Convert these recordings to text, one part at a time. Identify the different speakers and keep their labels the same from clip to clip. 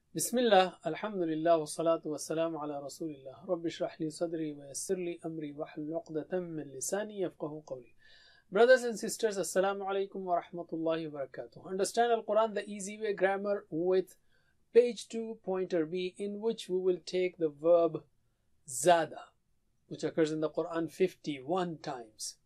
Speaker 1: Bismillah, alhamdulillah, wassalatu wassalamu ala rasulillah. Rabbi shrah li sadri wa yassir li amri wahlul 'uqdatam min lisani yafqahu qawli. Brothers and sisters, assalamu alaikum wa rahmatullahi wa barakatuh. Understand Al-Quran the easy way grammar with page 2 pointer B, in which we will take the verb zada, which occurs in the Quran 51 times.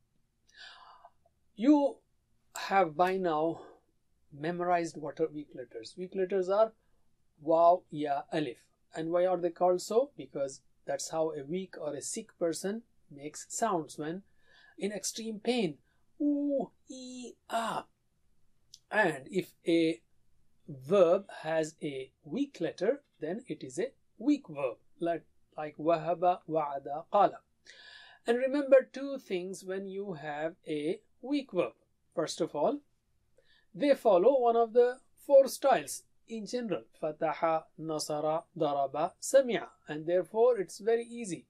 Speaker 1: You have by now memorized what are weak letters. Weak letters are Waw, Ya, Alif. And why are they called so? Because that's how a weak or a sick person makes sounds when in extreme pain. Oo, E, A. And if a verb has a weak letter, then it is a weak verb, like wahaba, wa'ada, qala. And remember two things when you have a weak verb. First of all, they follow one of the four styles in general: fataha, nasara, daraba, sami'a. And therefore it's very easy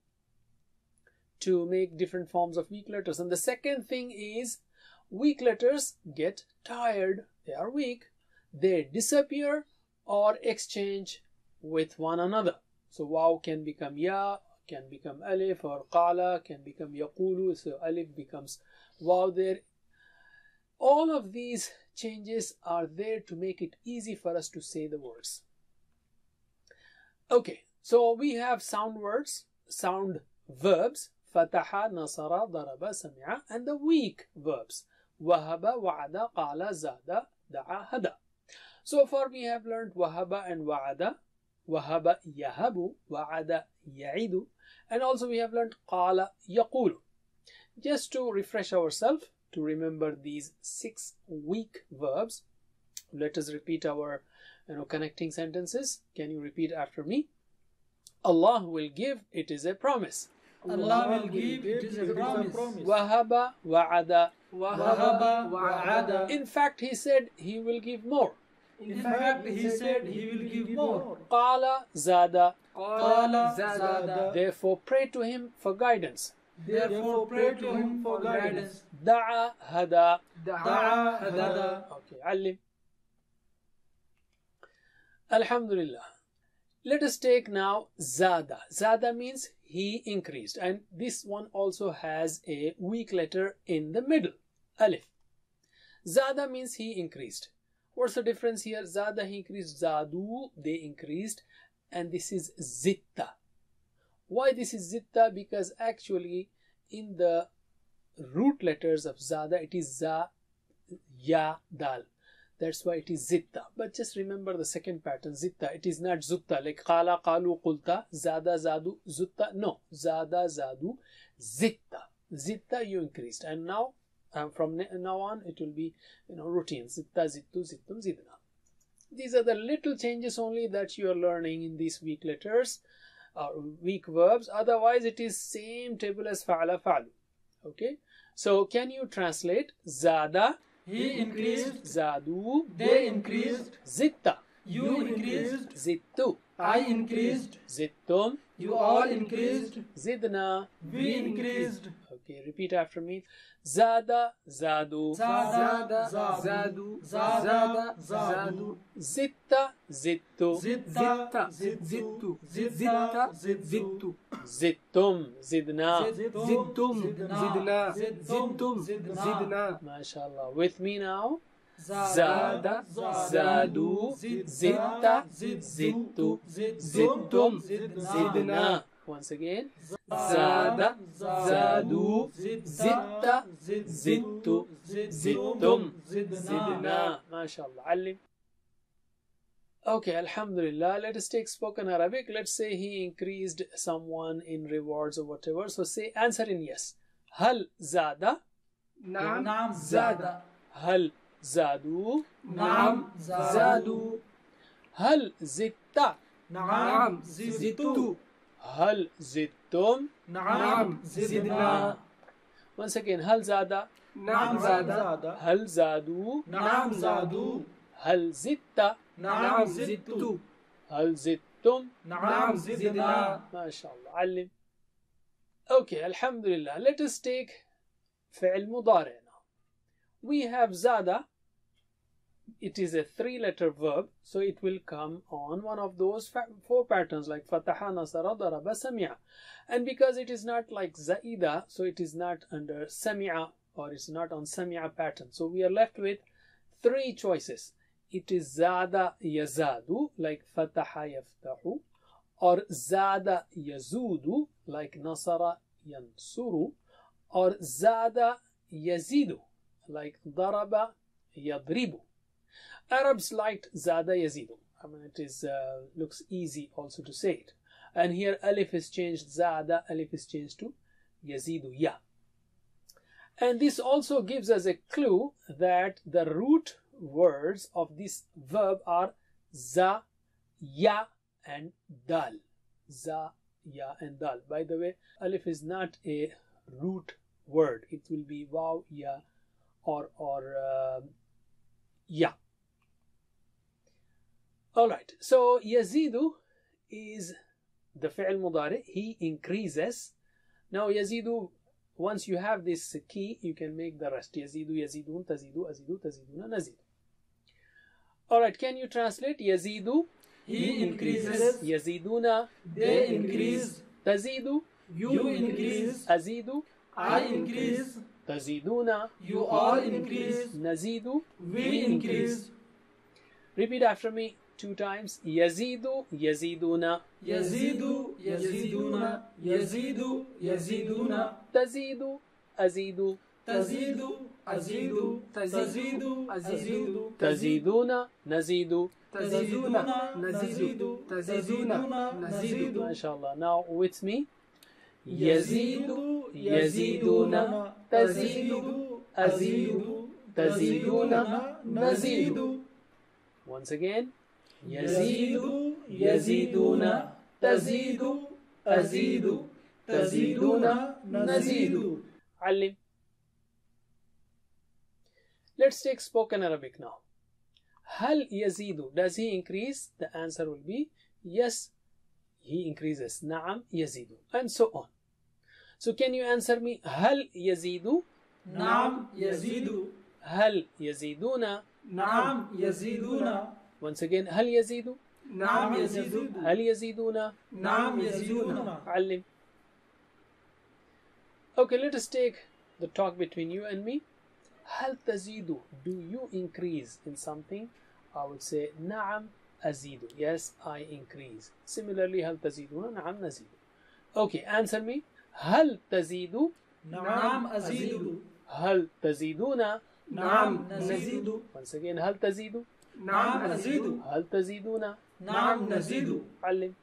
Speaker 1: to make different forms of weak letters. And the second thing is, weak letters get tired. They are weak. They disappear or exchange with one another. So waw can become ya, can become alif, or qala can become yaqulu. So alif becomes waw there. All of these changes are there to make it easy for us to say the words. Okay, so we have sound words, sound verbs, fataha, nasara, daraba, sami'a, and the weak verbs, wahaba, wa'ada, qala, zada, da'a, hada. So far we have learned wahaba and wa'ada, wahaba yahabu, wa'ada ya'idu, and also we have learned qala yaqulu. Just to refresh ourselves, to remember these 6 weak verbs, let us repeat our connecting sentences. Can you repeat after me? Allah will give, it is a promise.
Speaker 2: Allah will give, it is a promise.
Speaker 1: Wahaba, wa'ada.
Speaker 2: Wahaba, wa'ada.
Speaker 1: In fact, he said he will give more.
Speaker 2: In fact, he said he will give more.
Speaker 1: Qala zada.
Speaker 2: Qala zada.
Speaker 1: Therefore, pray to him for guidance.
Speaker 2: Therefore, pray to him for guidance.
Speaker 1: Da'a hada.
Speaker 2: Da'a hada.
Speaker 1: Okay, alim. Alhamdulillah. Let us take now zada. Zada means he increased, and this one also has a weak letter in the middle, alif. Zada means he increased. What's the difference here? Zada, he increased. Zadu, they increased. And this is zitta. Why this is zitta? Because actually in the root letters of zada it is za, ya, dal. That's why it is zitta. But just remember the second pattern, zitta. It is not zutta, like qala, qalu, qulta, zada, zadu, zutta. No, zada, zadu, zitta. Zitta, you increased. And now from now on it will be routine. Zitta, zittu, zittum, zidna. These are the little changes only that you are learning in these weak letters, weak verbs. Otherwise it is same table as fa'ala, fa'lu. Okay, so can you translate? Zada,
Speaker 2: he increased.
Speaker 1: Zadu,
Speaker 2: They increased.
Speaker 1: zitta,
Speaker 2: You increased.
Speaker 1: zittu,
Speaker 2: I increased.
Speaker 1: zittum,
Speaker 2: You all increased.
Speaker 1: zidna.
Speaker 2: We increased.
Speaker 1: Okay, repeat after me. Zada, zadu,
Speaker 2: Zada, zadu, zada, zadu.
Speaker 1: zitta, zittu,
Speaker 2: Zitta, zittu, zitta, zittu.
Speaker 1: zittum, zidna.
Speaker 2: Zittum, zidna. Zittum, zidna.
Speaker 1: MashaAllah. With me now.
Speaker 2: Zada,
Speaker 1: Zadu, zitta, zittu, zittum, zidna. Once again. Zada, zadu, zitta, zittu, zittum, zidna. MashaAllah. Alim. Okay, Alhamdulillah. Let us take spoken Arabic. Let's say he increased someone in rewards or whatever. So say, answer in yes. Hal zada?
Speaker 2: Naam, zada.
Speaker 1: Hal zadu?
Speaker 2: Naam, zadu.
Speaker 1: Hal zitta?
Speaker 2: Naam, zittu.
Speaker 1: Hal zittum?
Speaker 2: Naam, zidna.
Speaker 1: Once again, hal zada?
Speaker 2: Naam, zada.
Speaker 1: Hal zadu?
Speaker 2: Naam, zadu.
Speaker 1: Hal zitta?
Speaker 2: Naam, zittu.
Speaker 1: Hal zittum?
Speaker 2: Naam, zidna.
Speaker 1: MashaAllah. Alim. Okay, Alhamdulillah. Let us take fi'l mudari now. We have zada it is a 3-letter verb, so it will come on one of those 4 patterns like fataha, nasara, daraba, sami'a. And because it is not like zaida, so it is not under sami'a, or it's not on sami'a pattern. So we are left with 3 choices. It is zada yazadu, like fataha yaftahu, or zada yazudu, like nasara yansuru, or zada yazidu, like daraba yadribu. Arabs liked zada yazidu. I mean, it is looks easy also to say it. And here alif is changed, zada, alif is changed to yazidu, ya. And this also gives us a clue that the root words of this verb are za, ya, and dal. Za, ya, and dal. By the way, alif is not a root word. It will be waw, ya, or ya. Alright, so yazidu is the fi'l mudari. He increases. Now yazidu, once you have this key, you can make the rest. Yazidu, yazidun, tazidu, azidu, taziduna, nazidu. Alright, can you translate? Yazidu,
Speaker 2: he increases.
Speaker 1: yaziduna,
Speaker 2: They increase.
Speaker 1: tazidu,
Speaker 2: You increase.
Speaker 1: azidu,
Speaker 2: I increase.
Speaker 1: taziduna,
Speaker 2: You all increase.
Speaker 1: nazidu.
Speaker 2: We increase.
Speaker 1: Repeat after me 2 times. Yazidu, yaziduna,
Speaker 2: Yazidu, yaziduna. Yazidu, yaziduna.
Speaker 1: tazidu, azidu,
Speaker 2: Tazidu, azidu. Tazidu, azidu.
Speaker 1: taziduna, nazidu.
Speaker 2: Taziduna, nazidu. Taziduna, nazidu.
Speaker 1: MashaAllah. Now with me.
Speaker 2: Yazidu, yaziduna. Tazidu, azidu. Taziduna, nazidu.
Speaker 1: Once again.
Speaker 2: Yazidu, yaziduna. Tazidu, azidu. Taziduna, nazidu.
Speaker 1: علم. Let's take spoken Arabic now. هل يزيد, does he increase? The answer will be yes, he increases. نعم يزيد, and so on. So can you answer me? هل يزيد?
Speaker 2: نعم يزيد.
Speaker 1: هل يزيدون?
Speaker 2: نعم يزيدون.
Speaker 1: Once again, هل يزيد؟
Speaker 2: نعم يزيدون.
Speaker 1: هل يزيدون؟
Speaker 2: نعم يزيدون.
Speaker 1: علم. Okay, let us take the talk between you and me. هل تزيد? Do you increase in something? I would say نعم أزيد. Yes, I increase. Similarly, هل تزيدون? نعم نزيد. Okay, answer me. هل تزيد؟
Speaker 2: نعم أزيد.
Speaker 1: هل تزيدون؟
Speaker 2: نعم نزيد.
Speaker 1: Once again, هل تزيد؟
Speaker 2: نعم أزيد.
Speaker 1: هل تزيدون؟
Speaker 2: نعم نزيد.
Speaker 1: علم.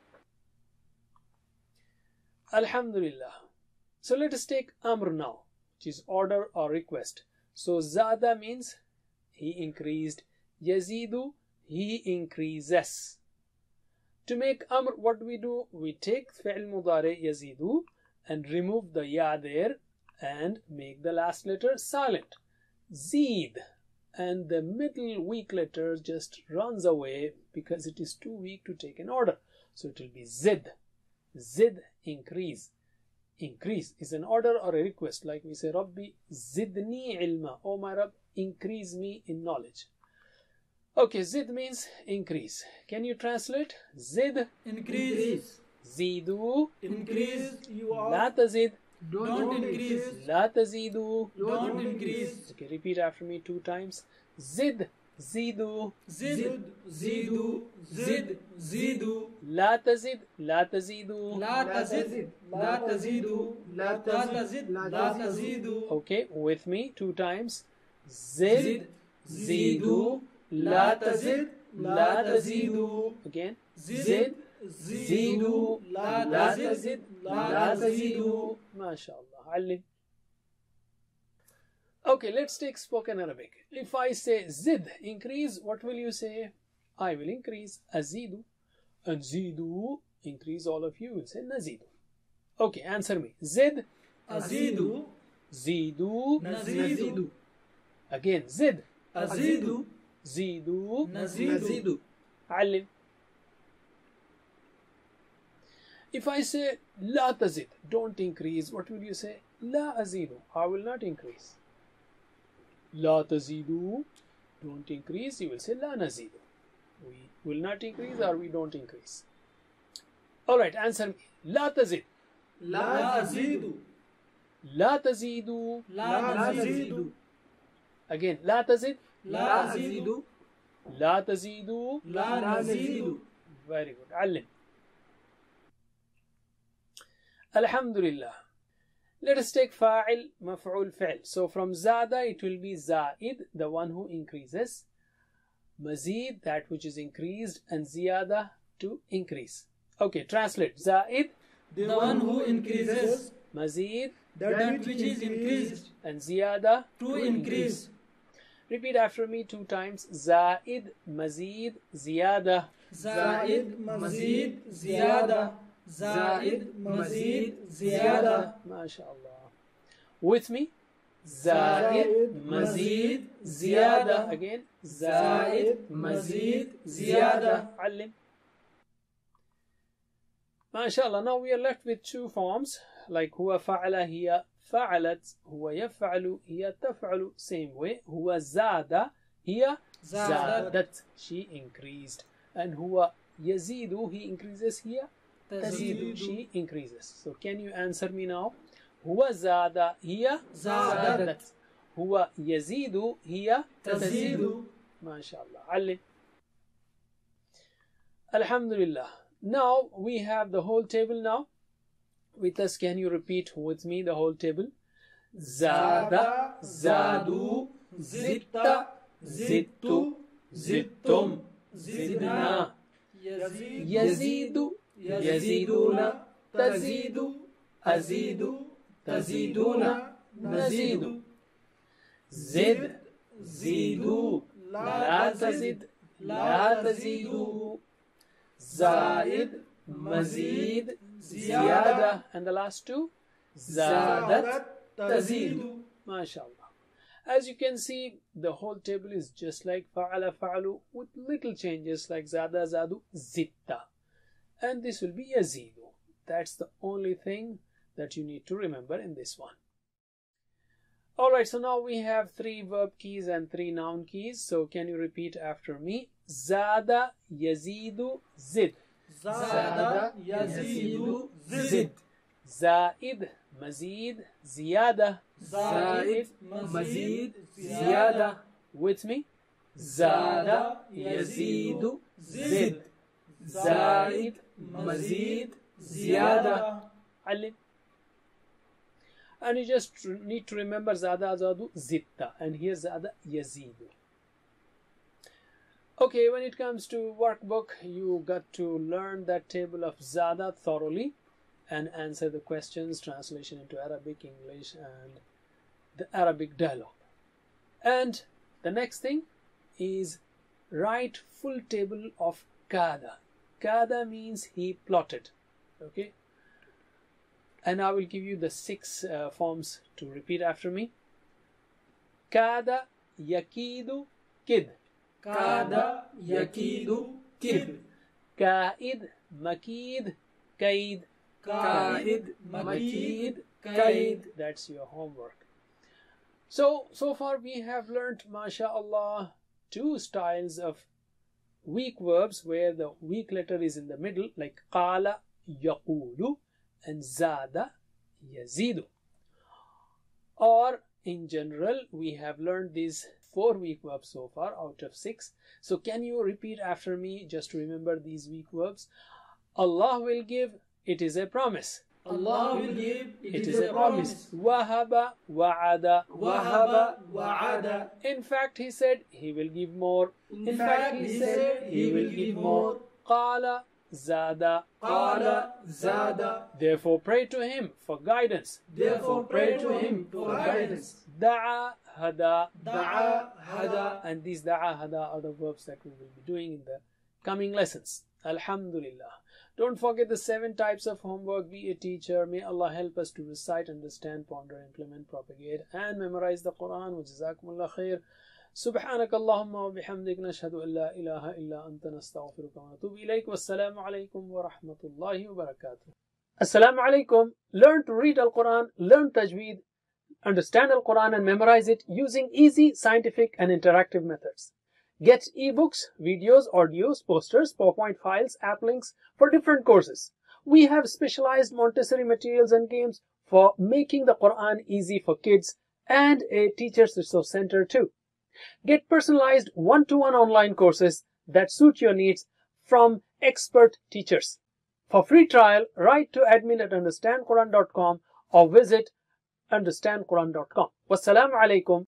Speaker 1: Alhamdulillah. So let us take Amr now, which is order or request. So Zada means he increased. Yazidu, he increases. To make Amr, what do? We take Fi'l Mudari Yazidu and remove the Ya there and make the last letter silent. Zeed. And the middle weak letter just runs away because it is too weak to take an order. So it will be Zid. Zid, increase. Increase is an order or a request, like we say, Rabbi zidni ilma. Oh my Rabb, increase me in knowledge. Okay, zid means increase. Can you translate? Zid,
Speaker 2: Increase.
Speaker 1: zidu,
Speaker 2: Increase. You
Speaker 1: la
Speaker 2: are.
Speaker 1: tazid,
Speaker 2: Don't increase.
Speaker 1: la tazidu.
Speaker 2: Don't increase.
Speaker 1: Okay, repeat after me 2 times. Zid, zidu,
Speaker 2: زد. زيدوا. زد. زيدوا.
Speaker 1: la tazid, la tazidu.
Speaker 2: لا تزد. لا تزيدوا. لا تزد. لا تزيدوا.
Speaker 1: Okay, with me 2 times. Zid,
Speaker 2: زيدوا. لا تزد. لا تزيدوا.
Speaker 1: again.
Speaker 2: زد. زيدوا. لا تزد. لا تزيدوا.
Speaker 1: MashaAllah. علم. Okay, let's take spoken Arabic. If I say zid, increase, what will you say? I will increase. Azidu. And zidu, increase, all of you will say nazidu. Okay, answer me. Zid,
Speaker 2: أزيد.
Speaker 1: zidu.
Speaker 2: نزيد.
Speaker 1: Again, zid,
Speaker 2: أزيد.
Speaker 1: zidu.
Speaker 2: نزيد.
Speaker 1: علم. If I say la tazid, don't increase, what will you say? La azidu, I will not increase. La tazidu, don't increase, you will say la nazidu. We will not increase or we don't increase. Alright, answer me. La tazid.
Speaker 2: لا أزيد
Speaker 1: La tazidu.
Speaker 2: لا نزيد
Speaker 1: Again, la tazid.
Speaker 2: لا أزيد
Speaker 1: La tazidu.
Speaker 2: لا نزيد.
Speaker 1: Very good. علم. Alhamdulillah. Let us take fa'il, maf'ul, fi'l. So from zada it will be zaid, the one who increases. Mazid, that which is increased, and ziyada, to increase. Okay, translate. Zaid,
Speaker 2: The one who increases,
Speaker 1: mazid,
Speaker 2: that which is increased,
Speaker 1: and ziyada,
Speaker 2: to increase.
Speaker 1: Repeat after me 2 times. Zaid, mazid, ziyada.
Speaker 2: زائد مزيد زيادة زائد مزيد زيادة.
Speaker 1: MashaAllah. With me. Zaid, mazid, ziyada. Again.
Speaker 2: زائد مزيد زيادة.
Speaker 1: علم. MashaAllah. Now we are left with 2 forms, like huwa fa'ala, hiya fa'alat, huwa yaf'alu, hiya taf'alu. Same way. Huwa zada, hiya zadat. She increased. And huwa yazidu, he increases, hiya tazidu, she increases. So can you answer me now? Huwa zada, hiya zadat. Huwa yazidu, hiya tazidu. MashaAllah. علم. Alhamdulillah. Now we have the whole table now with us. Can you repeat with me the whole table? Zada, zadu, zitta, zittu, zittum, zidna, yazidu, yaziduna, tazidu, azidu, taziduna, nazidu. Zid, zidu, la tazid, la tazidu. Zaid, mazid, ziyada. And the last 2? Zadat, tazidu. MashaAllah. As you can see, the whole table is just like fa'ala, fa'alu, with little changes like zada, zadu, zitta. And this will be yazidu. That's the only thing that you need to remember in this one. Alright, so now we have 3 verb keys and 3 noun keys. So can you repeat after me? Zada, yazidu, zid.
Speaker 2: زاد يزيد زد.
Speaker 1: Zaid, mazid, ziyada.
Speaker 2: زائد مزيد زيادة.
Speaker 1: With me. Zada, yazidu, zid.
Speaker 2: زائد مزيد زيادة.
Speaker 1: علم. And you just need to remember zada, zadu, zitta. And here zada, yazidu. Okay, when it comes to workbook, you got to learn that table of zada thoroughly and answer the questions, translation into Arabic, English, and the Arabic dialogue. And the next thing is write full table of kada. Kada means he plotted. Okay. And I will give you the 6 forms to repeat after me. Kada, yakidu, kid.
Speaker 2: كاد يكيد كد.
Speaker 1: Kaid, makid, kaid.
Speaker 2: كائد مكيد كيد.
Speaker 1: That's your homework. So far we have learnt, MashaAllah, 2 styles of weak verbs where the weak letter is in the middle, like qala, yaqulu, and zada, yazidu. Or in general, we have learned these 4 weak verbs so far out of 6. So can you repeat after me just to remember these weak verbs? Allah will give, it is a promise.
Speaker 2: Allah will give,
Speaker 1: It is a promise. Wahaba, wa'ada.
Speaker 2: Wahaba wa'ada.
Speaker 1: In fact, he said he will give more.
Speaker 2: In fact, he said he will give more.
Speaker 1: Qala, zada.
Speaker 2: قال زاد.
Speaker 1: Therefore pray to him for guidance.
Speaker 2: Therefore pray to him for guidance.
Speaker 1: Da'a, hada.
Speaker 2: دعا هدى.
Speaker 1: And these da'a, hada are the verbs that we will be doing in the coming lessons. Alhamdulillah. Don't forget the 7 types of homework. Be a teacher. May Allah help us to recite, understand, ponder, implement, propagate, and memorize the Quran. Wa jazakumullah khair. سبحانك اللهم وبحمدك نشهد أن لا إله إلا أنت نستغفرك ونتوب إليك والسلام عليكم ورحمة الله وبركاته. Assalamu alaikum. Learn to read Al-Quran, learn tajweed, understand Al-Quran and memorize it using easy, scientific, and interactive methods. Get ebooks, videos, audios, posters, PowerPoint files, app links for different courses. We have specialized Montessori materials and games for making the Quran easy for kids, and a teacher's resource center too. Get personalized one-to-one online courses that suit your needs from expert teachers. For free trial, write to admin@understandquran.com or visit understandquran.com. Wassalamu alaikum